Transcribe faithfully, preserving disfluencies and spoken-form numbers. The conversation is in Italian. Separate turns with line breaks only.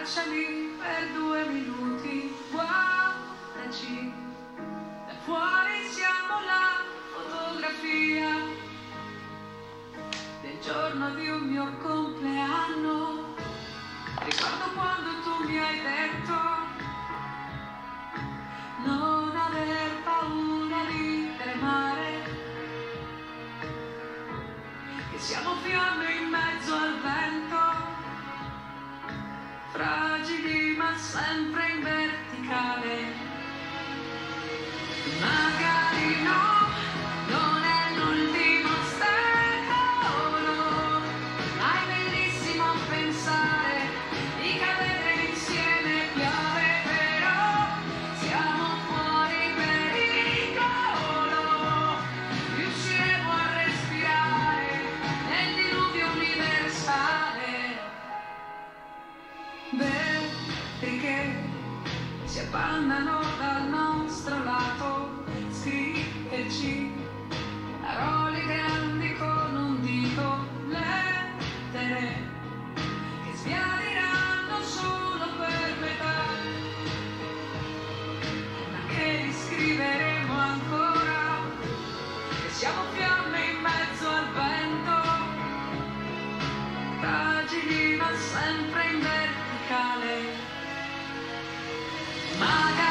abbracciami per due minuti, guardaci, da fuori siamo la fotografia del giorno di un mio compleanno. Ricordo quando tu mi hai detto non aver paura di tremare, che siamo fiamme in mezzo al vento, fragili ma sempre in verticale. Magari no, non è l'ultimo secolo, ma è bellissimo pensare di cadere insieme, piove però siamo fuori pericolo, riusciremo a respirare nel diluvio universale. Vetri che si appannano dal nostro lato, scriverci parole grandi con un dito, lettere che sbiadiranno solo per metà, ma che riscriveremo ancora, che siamo fiamme in mezzo al vento, fragili ma sempre in verticale. Magari